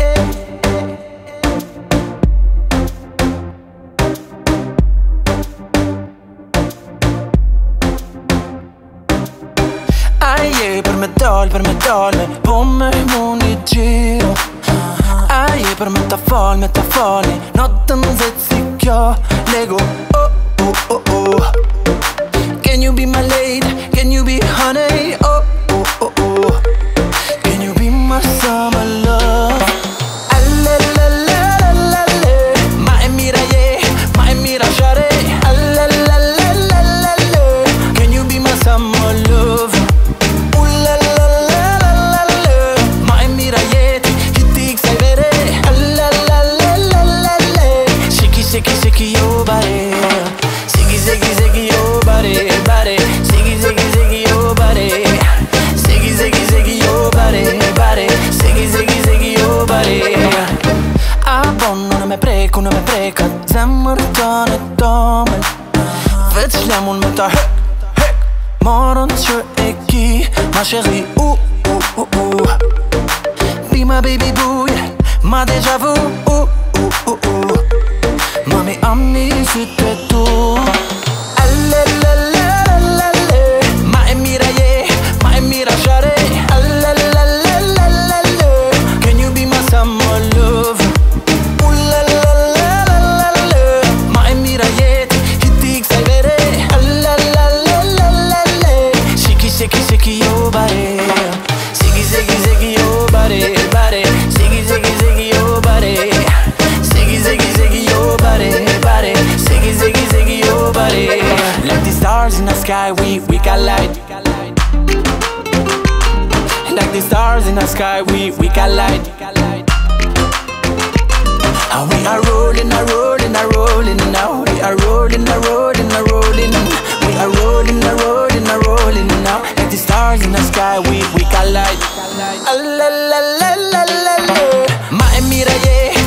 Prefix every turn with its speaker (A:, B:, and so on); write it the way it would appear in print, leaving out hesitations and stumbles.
A: Per me dolle, bombe, mondi giro. Ai, per me ta folli, notten sitzt jag, Lego, oh, oh, oh, oh. Can you be my lady? Can you be honey? Oh, oh, oh, oh. Can you be my summer love? Allelelelelele, mai mira ye, mai mira share. Allelelelelele, can you be my summer love? Shiki your body, shiki your body, body, shiki your body, shiki your body, body, shiki your body. Abon, non me preca, zemmertan et domel. Vetzlemon met haar hek, morgentje ekki, ma chérie, be my baby boo, yeah, ma déjà vu, Mami, ami, c'était tout. Allelelelelele, mai mira ye, mai mira share. Allelelelelele, can you be my summer love? Ullalalalalale, mai mira ye, hitik sai vere. Allelelelelele, shiki your body, shiki your body, body, shiki your body. Like the stars in the sky, we got light. Like the stars in the sky, we got light. And we are rolling, now. We are rolling, We are rolling, now. Like the stars in the sky, we got light. Mai mira ye.